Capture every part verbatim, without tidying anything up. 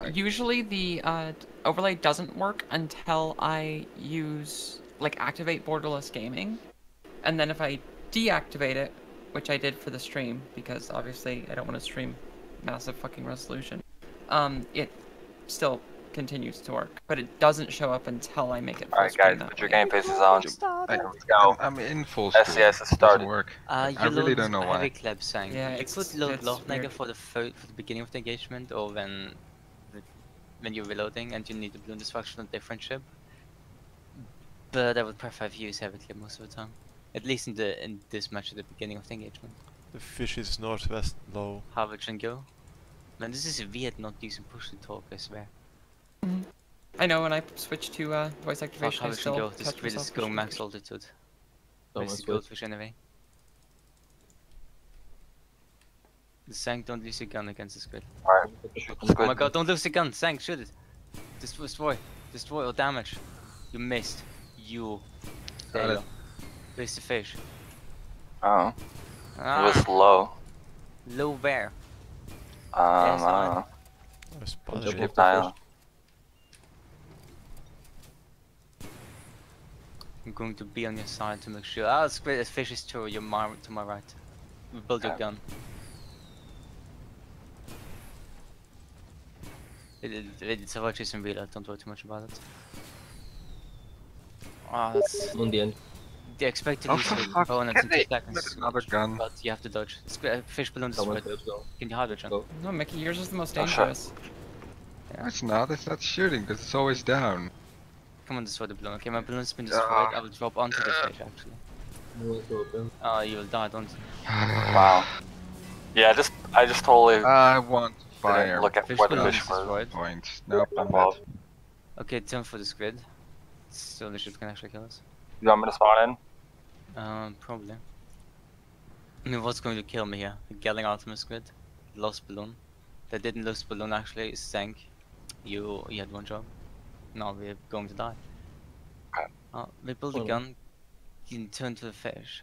usually the uh, overlay doesn't work until I use, like, activate borderless gaming. And then if I deactivate it, which I did for the stream, because obviously I don't want to stream massive fucking resolution, um, it still continues to work. But it doesn't show up until I make it full Alright screen guys, that put your way. game faces on. I, Here we go. I'm, I'm in full screen. S C S is It doesn't started. work. Uh, I you really load don't know heavy why. clip saying. Yeah, you it's- could load it's Lochnager weird. for the fo for the beginning of the engagement or when when you're reloading and you need the balloon destruction on different ship. But I would prefer if you use heavy clip most of the time. At least in the in this match at the beginning of the engagement. The fish is northwest low. Harvard and go. Man, this is weird not using push to talk, I swear. Mm-hmm. I know when I switch to uh, voice Fuck activation, I Harvard still and go. This catch grid is myself going pushing max push. altitude. Don't Where's the switch. goldfish anyway? The Sank, don't lose your gun against this grid. Alright, Oh my god, don't lose the gun! Sank, shoot it! Destroy, destroy, destroy or damage. You missed. You. There Got you it. go. Where's the fish? Oh, it Ah, was low. low where? Um, Yes, I I- don't know. I spotted Jump it. off the Nile. I'm going to be on your side to make sure. Ah, it's great. The fish is to your my to my right. Build your Okay. gun. It, it, it's a virtuous in real. Don't worry too much about it. Ah, that's. On the end. They expect to Oh, lose for the fuck's opponents in two sake, seconds. with another gun. But you have to dodge. It's great. Fish balloon Someone destroyed. said go. Can you hard dodge? Go. No, Mickey, yours is the most Oh, shit. dangerous. Yeah. No, it's not. It's not shooting because it's always down. Come on, destroy the balloon. Okay, my balloon's been Ah. destroyed. I will drop onto the fish actually. No one's open. Oh, you will die, don't you? Wow. Yeah, just I just totally I want didn't fire. look at Fish where the balloon fish was. destroyed. Points. Nope, I'm Well, dead. Okay, turn for the squid. So the ship can actually kill us. You want me to spawn in? Um, probably. I mean, what's going to kill me here? The Gelling Artemis squid. Lost balloon. They didn't lose balloon actually, it sank. You, you had one job. Now we're going to die. Okay. Uh, we build a Well- gun. You can turn to the fish.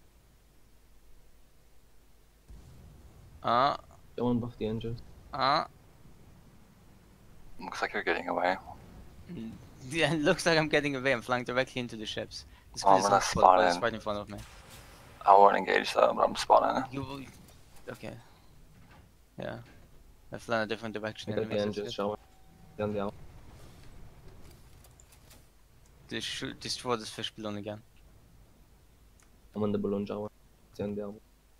Ah, Go on buff the engine. ah. Looks like you're getting away. Mm, Yeah, it looks like I'm getting away. I'm flying directly into the ships. The Oh, squid I'm is gonna not full, spawn but it's in. right in front of me. I won't engage though, but I'm spawning. You will... Okay. Yeah. I fly in a different direction. I got the anyways, engine that's good. shower. Then the out. They should destroy this fish balloon again. I'm on the balloon shower. Then the out.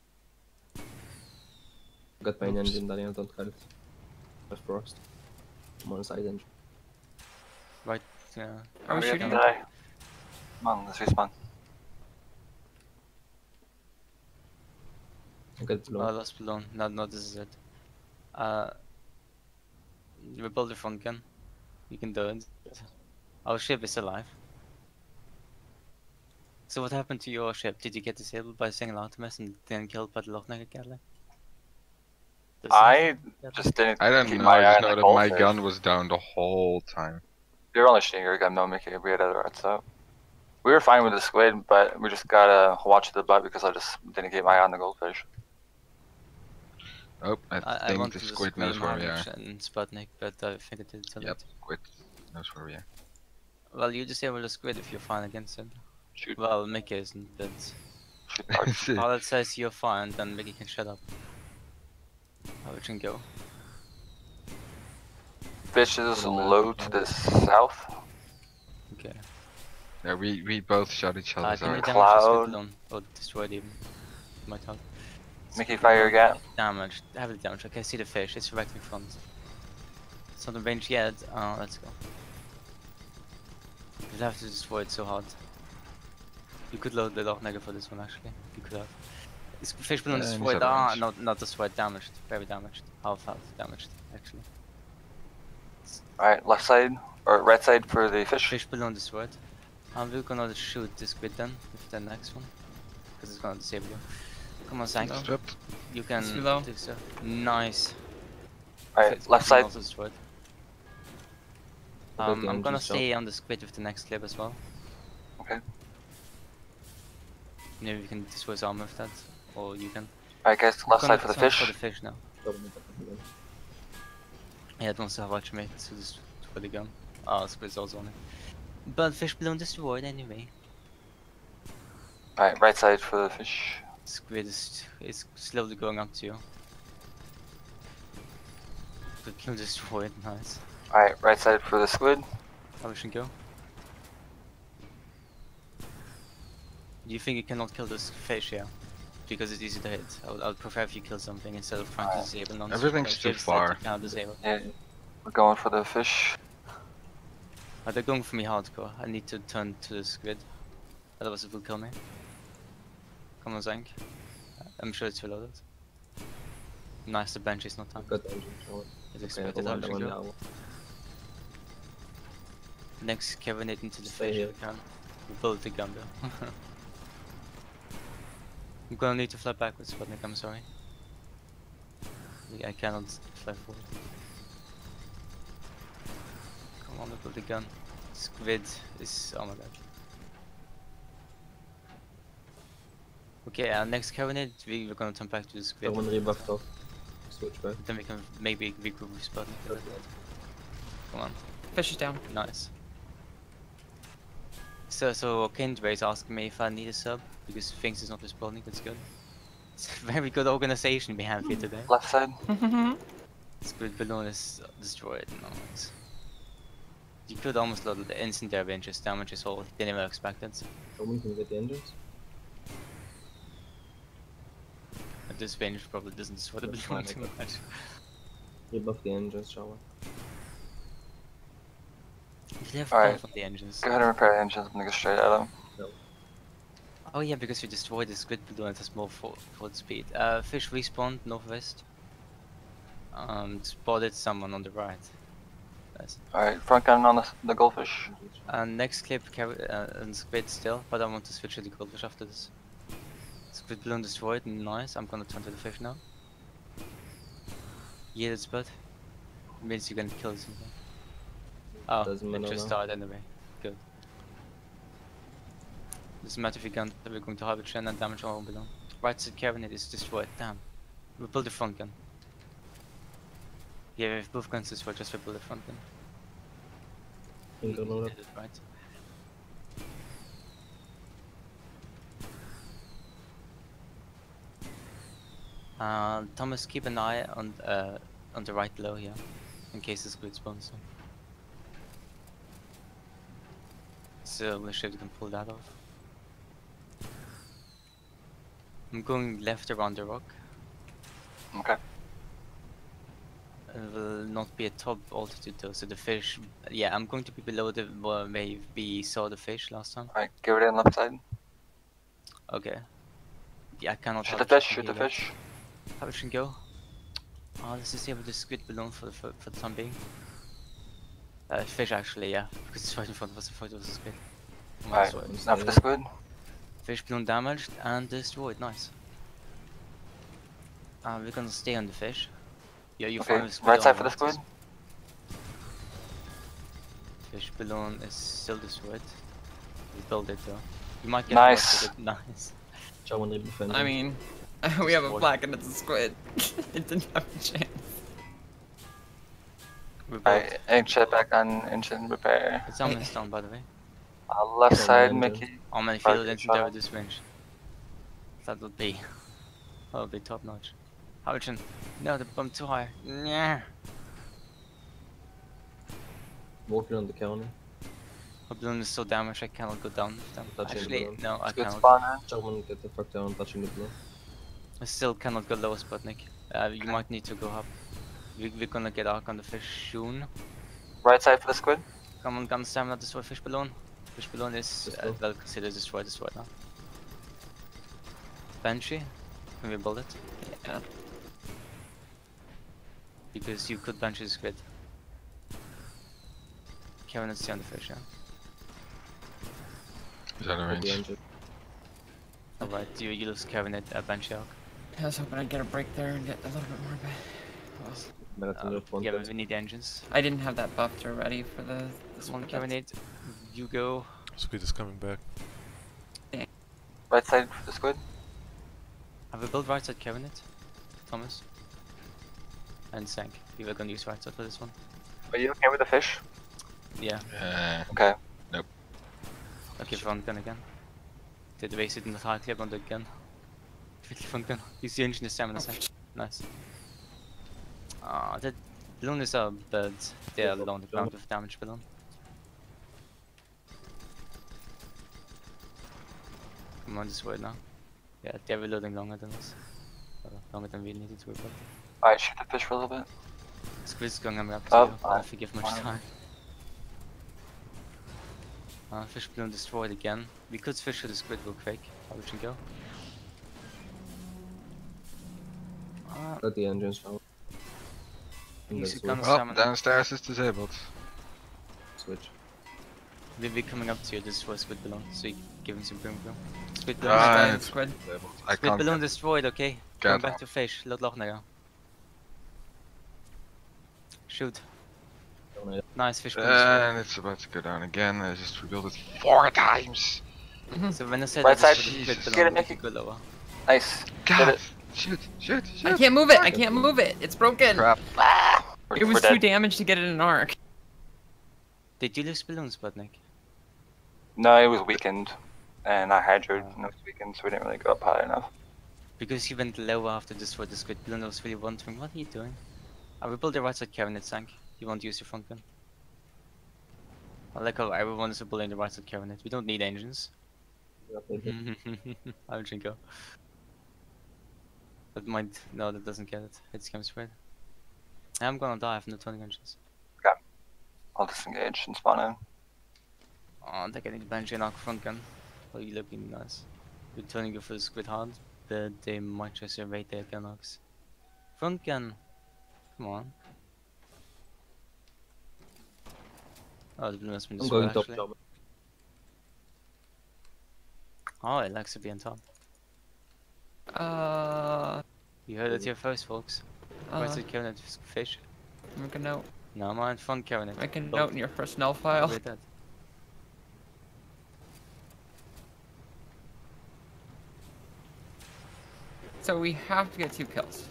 Got main Oops. engine, Daniel, don't cut it. Left first. I'm on side engine. Right, yeah. Are we Hurry up shooting and him? die. Come on, let's respawn. I got the Oh, balloon. lost balloon. No, no, this is it. Uh, we build the front gun. You can do it. Our ship is alive. So what happened to your ship? Did you get disabled by a single Artemis and then killed by the Lochnager Gatling? Does I it- just didn't I don't keep know. my I eye just on know the that my goldfish. gun was down the whole time. You're only shooting your gun, no, Mickey. We had other arts out. We were fine with the squid, but we just gotta watch the butt because I just didn't keep my eye on the goldfish. Oh, I, I, I think wanted the to squid knows scream where we are. Harwich and Sputnik, but I think it did too Yep, late. squid knows where we are. Well, you disable the squid if you're fine against it. Shoot, Well, Mickey isn't, but shoot parts. all it says you're fine, then Mickey can shut up. Harwich can go. Fish is low to the south. Okay. Yeah, we, we both shot each Uh, other's can you eyes. damage the Cloud. squid balloon? Or destroy it even? Might help. Mickey, fire again. Damage. Heavily damage. Okay, I see the fish. It's right in front. It's not in range yet. Uh, let's go. You'll have to destroy it so hard. You could load the Lochnager for this one actually. You could have. This fish balloon Uh, he's destroyed. out of Ah, range. not, not destroyed. Damaged. Very damaged. Half health damaged actually. Alright, left side, or right side for the fish. Fish balloon destroyed. Um, we're gonna shoot this squid then, with the next one. Because it's gonna disable you. Come on, Sank. No. Stripped. You can It's below. do so. Nice. Alright, Fish left balloon side. also destroyed. I got Um, the I'm gonna engine shot. stay on the squid with the next clip as well. Okay. Maybe we can destroy his armor with that, or you can. Alright guys, I'm left gonna side for the turn fish. For the fish now. Double me, double me. Yeah, don't have watch me to just for the gun. Oh, squid's also on it. But fish balloon destroyed anyway. Alright, right side for the fish. Squid is, is slowly going up to you. The balloon destroyed, nice. Alright, right side for the squid. How we should go? Do you think you cannot kill this fish, yeah? Because it's easy to hit. I would, I would prefer if you kill something instead of trying to disable non Everything's too far. Can't disable. Yeah, we're going for the fish. But they're going for me hardcore. I need to turn to the squid. Otherwise it will kill me. Come on, Zank. I'm sure it's reloaded. Nice, the bench is not time. Got the engine shower. It's Okay, expected. hold on, How hold should on go? now. Next, Kevin it into the Stay fish here. if we can. We build the gun though. I'm gonna need to fly backwards, Sputnik, I'm sorry. I cannot fly forward. Come on, build the gun. Squid is... oh my god. Okay, uh, next Covenant, we, we're gonna turn back to the squid. Someone rebuffed off. Switch back. Then we can maybe regroup with Sputnik. Come on, Fish is down. nice. So, so Kindred is asking me if I need a sub, because he thinks it's not responding, that's good. It's a very good organization we have here today. Left side. Squid balloon is destroyed, nice. You could almost load the instant there just damage his hull, didn't even expect it. Someone can get the engines. At this range probably doesn't destroy the That's balloon fine, too okay. much. Rebuff the engines, shower. They have Alright. both of the engines. Go ahead and repair the engines. I'm gonna go straight at them. Oh yeah, because you destroyed the squid balloon at a small fo foot speed. Uh, fish respawned northwest. Um, spotted someone on the right. Nice. Alright, front gun on the, the goldfish. And next clip, carry, uh, and squid still, but I want to switch to the goldfish after this. Squid balloon destroyed, nice. I'm gonna turn to the fish now. Yeah, that's bad. Means you can kill something. Oh, Doesn't it matter just now. died anyway. Good. Doesn't matter if you can, we're going to have a chain and damage our own balloon. Right side cabinet is destroyed, damn. We build the front gun. Yeah, if both guns destroyed, just rebuild the front gun. Finger You loaded. did it right. Uh, Thomas, keep an eye on uh, on the right below here, in case the squid spawns. So we should can pull that off. I'm going left around the rock. Okay. It will not be at top altitude though, so the fish... yeah, I'm going to be below the where we saw the fish last time. Alright, give it in left side. Okay. Yeah, I cannot... Shoot the touch fish, from shoot the here. fish. How it should go? Oh, let's just see with the squid balloon for the, for, for the time being. Uh, fish actually, yeah, because it's right in front of us, I thought it was a squid. Oh, Alright, sorry. now for the squid. Fish balloon damaged and destroyed, nice. Uh, we're gonna stay on the fish. Yeah, you Okay, find the squid right side on for the right. squid. Fish balloon is still destroyed. We built it though. You might get Nice. lucky with it. Nice. Someone rebuff engines. I mean, we have a Destroyed. flag and it's a squid. It didn't have a chance. We built. Alright, egg check back on engine repair. It's almost done by the way. Uh, left From side, engine. Mickey. Oh man, if Five you good didn't there shot. with this range. That would be... that would be top notch. Howichin. No, the bump too high. Yeah. Walking on the counter. My balloon is so damaged I cannot go down with them. Touching the Actually, balloon. no, I Squid cannot. spawner. Someone get the fuck down, touching the balloon. I still cannot go low, Sputnik. Uh, you might need to go up. We, we're gonna get arc on the fish soon. Right side for the squid. Come on, gun stamina, destroy fish balloon. Fish balloon is uh, Destroy. well considered destroyed, destroyed now. Banshee, can we build it? Yeah. Because you could Banshee the squid. Kevin, let's stay on the fish, yeah? Is that a Get the range? engine. Alright, you, you lose Kevin at uh, Banshee arc. I was hoping I'd get a break there and get a little bit more back. Well, Better than Uh, the front yeah, but end. we need engines. I didn't have that buffer ready for the this Come on, one. Kevin, eight. You go. Squid is coming back. Right side for the squid. Have we built right side cabinet? Thomas? and sank. We were gonna use right side for this one. Are you okay with the fish? Yeah. Uh, Okay. Okay, front gun again. Did the base it in the high clip on the gun. Quickly front gun. Use the engine, the stamina sank. Nice. Ah, the balloon is up, but they are low on the ground with damage balloon. Come on, this way now. Yeah, they're reloading longer than us. Uh, longer than we needed to reload. Alright, shoot the fish for a little bit. Squid's going up to Oh, you. uh, Don't forgive much fine. time. Uh, fish balloon destroyed again. We could fish to the squid real quick. How we can go? Uh, Let the engines out. And He's then gonna switch. oh, summon. downstairs is disabled. switch. We'll be coming up to you. This was squid balloon, so you give him some boom boom. Squid balloon. Ah, Giant it's squid. disabled. I Squid can't balloon get destroyed. Okay. get Going back up. to fish. Load lock now. Shoot. Don't I- Nice fish balloon. destroyed. And it's about to go down again. I just rebuilt it four times. So when I said Right that this side. was a squid Jesus. balloon, Get it, we could go lower. Nice. Did God, it. shoot, shoot, shoot. I can't move it. I can't move it. It's broken. Crap. We're, It was we're too dead. damaged to get it in an arc. Did you lose balloons, Sputnik? No, it was weakened. And I hydroed and it was weakened, so we didn't really go up high enough. Because he went lower after this for the squid balloon, I was really wondering, what are you doing? I rebuilt the right side carry and it sank. You won't use your front gun. I like how everyone is building the right side carry. We don't need engines. Yeah, they did. I'll drink go. That might no, that doesn't get it. It's chem spread. I'm gonna die from the turning engines. I'll disengage and spawn in. Oh, they're getting the Banshee and Arc front gun. Oh, you looking nice. We're turning go for the squid hard, but they might just evade their gun arcs. Front gun. Come on. Oh, the blue has been I'm destroyed going top actually. job. Oh, it likes to be on top. Uh, You heard it here first, folks. uh Right side cabinet fish. make a note. No, mind front cabinet. Make a Both. note in your personnel file. Read that. So we have to get two kills.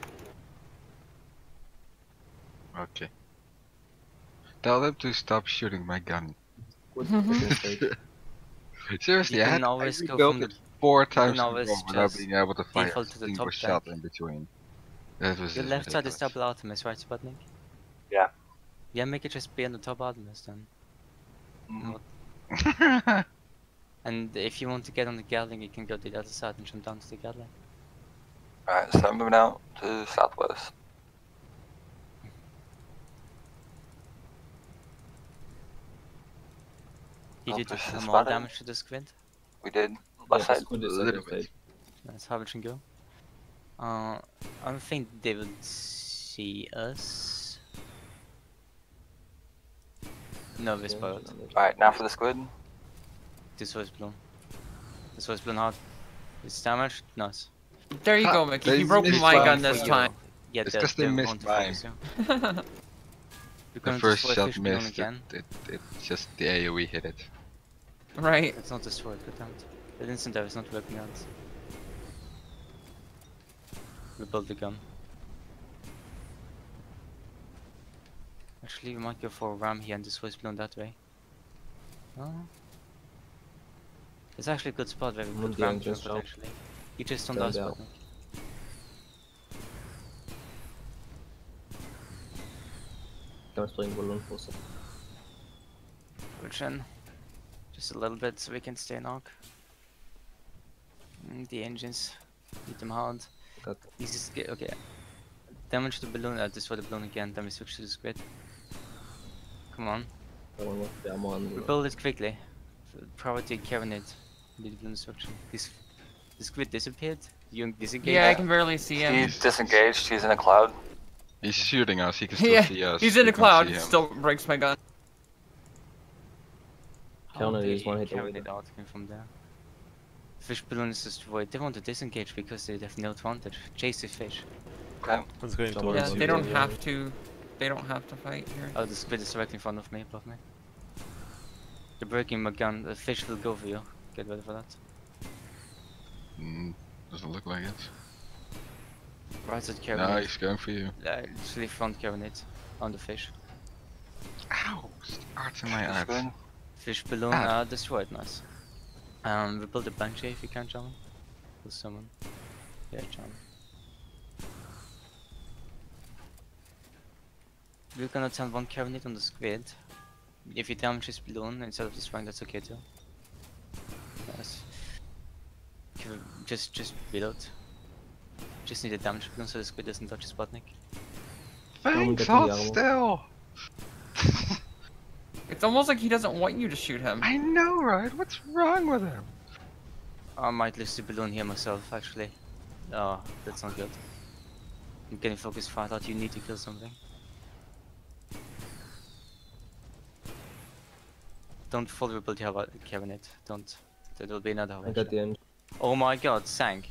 Okay. Tell them to stop shooting my gun. Good mistake. Seriously, You I can had I always go rebuilt from it the four times in a always row without just being able to fire a default to the single top shot deck. in between. That was The just left side is ridiculous. double Artemis, right, Sputnik? Yeah. Yeah, make it just be on the top Artemis then. Mhm. And if you want to get on the Gatling, you can go to the other side and jump down to the Gatling. Alright, so I'm moving out to southwest. Did Oh, you do this is some more spotted. damage to the squid? We did. Yeah, Left the side. squid is A at little the bit. stage. That's how it can go. Uh, I don't think they would see us. No, this Yeah, part. Alright, now for the squid. This was blown. This was blown hard. It's damaged? Nice. There you Ha, go, Mickey. they You broke missed my one gun for this you. time. Yeah, It's they're- 'cause they they're missed going to focus you. We're The going to first destroy shot fish balloon missed. It, again. it, it just the AoE hit it. Right. It's not destroyed, good damn it. The incendiary is not working out. Rebuild the gun. Actually, we might go for a ram here and destroy balloon that way. Oh. It's actually a good spot where we Mm, put the ram engines jump help. actually. You just don't Stand die, out. Sputnik. I'm playing balloon also. Push in. Just a little bit so we can stay in arc. Mm, the engines. Hit them hard. Got This is good, okay. Damage the balloon, uh, destroy the balloon again, then we switch to the squid. Come on. that one with the ammo and Rebuild it quickly. F- Priority cabinet. Need the balloon destruction. This the squid disappeared? You disengage? Yeah, I can barely see him. He's disengaged, he's in a cloud. He's shooting us. He can still Yeah, see us. he's in we a can cloud. see him. Still breaks my gun. Counter they is one hit away carried it out came from there. Fish balloon is destroyed. They want to disengage because they have no advantage. Chase the fish. Okay. It's going Someone Yeah, towards else you. they don't yeah. have to. They don't have to fight here. Oh, the squid is directly in front of me, above me. They're breaking my gun. The fish will go for you. Get ready for that. Mm, doesn't look like it. Right at No, Carinate. he's going for you. Uh, literally front Carinate on the fish. Ow! Starts in my Just ass. good. Fish balloon Ah. uh, destroyed, nice. Um, we build a Banshee if you can, John. With someone. Yeah, John. We're gonna turn one Carinate on the squid. If you damage his balloon instead of destroying, that's okay too. Yes. Okay, just, just reload. Just need a damage balloon so the squid doesn't touch his Sputnik. Thanks, get the hold armor. still! It's almost like he doesn't want you to shoot him. I know, right? What's wrong with him? I might lose the balloon here myself, actually. Oh, that's not good. I'm getting focused far out, you need to kill something. Don't full rebuild your cabinet, don't. There will be another I one. got the end. Oh my god, sank.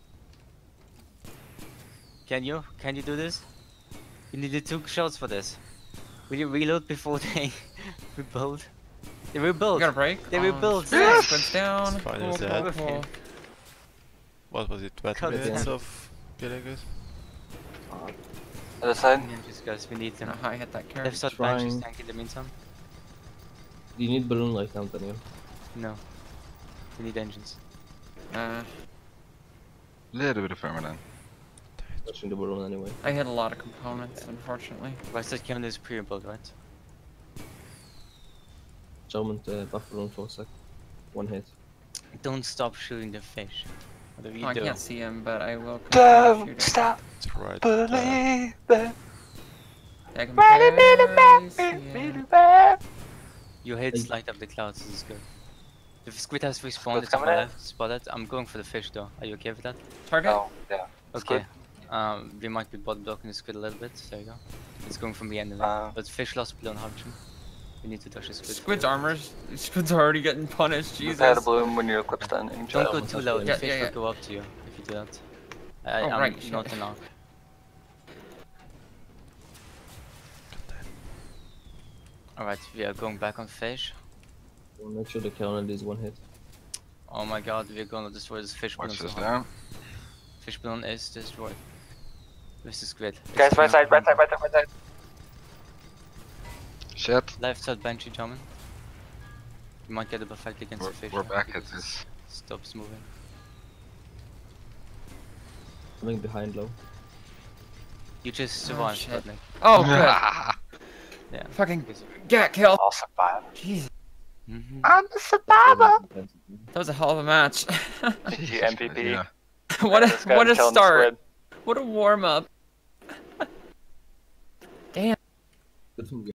Can you? Can you do this? You needed two shots for this. Will you reload before they rebuild? They You rebuild! got a break? They Oh, rebuilt. shit. Yes! Squid's down. It's fine Cool, as cool, that. cool. What was it? twenty Cut it minutes down. of killing it? Other side. Yeah, just guys, we need them. Gonna high hit that Left carrot. side bench is Trying. tank in the meantime. Do you need balloon light now, Daniel? No. We need engines. Uh, Little bit of permanent. Touching the balloon anyway. I hit a lot of components, unfortunately. Right side cabinet is pre-rebuild, right? German uh, buff balloon for a sec. One hit. Don't stop shooting the fish. Whatever you Oh, I do. can't see him, but I will continue Don't shooting. stop It's right there. believing. I can barely see him. Your hits Hey. light up the clouds, this is good. If squid has respawned, Squid's it's on my coming in. left, spotted. I'm going for the fish though. Are you okay with that? Target? Oh, yeah. Okay. Um, we might be bot blocking the squid a little bit. There you go. It's going from the end of it. Uh. But fish lost below Hudson. We need to touch the squid. Squid's armor's. Squid's already getting punished, You Jesus. had a balloon when your eclipse done. Don't Yeah, go almost too has low. to The Yeah, fish yeah, yeah. will go up to you if you do that. I, Oh, I'm right, shit. not enough. Alright, we are going back on fish. We'll make sure the cannon is one hit. Oh my god, we're gonna destroy this fish balloon. Watch this somehow. down. Fish balloon is destroyed. Where's the squid? Guys, It's right side, coming right side, right side, right side. Shit. Left side Banshee German. You might get a perfect against We're, the fish. we're now back at because this. it Stops moving. Coming behind low. You just Oh, survived, shit. Sputnik. Oh, good. Yeah. Fucking Because- get kill. I'll survive. Jesus. Mhm. I'm the survivor. That was a hell of a match. G G M V P. Yeah. what a This guy what a killing the start. squid. What a warm up. Good from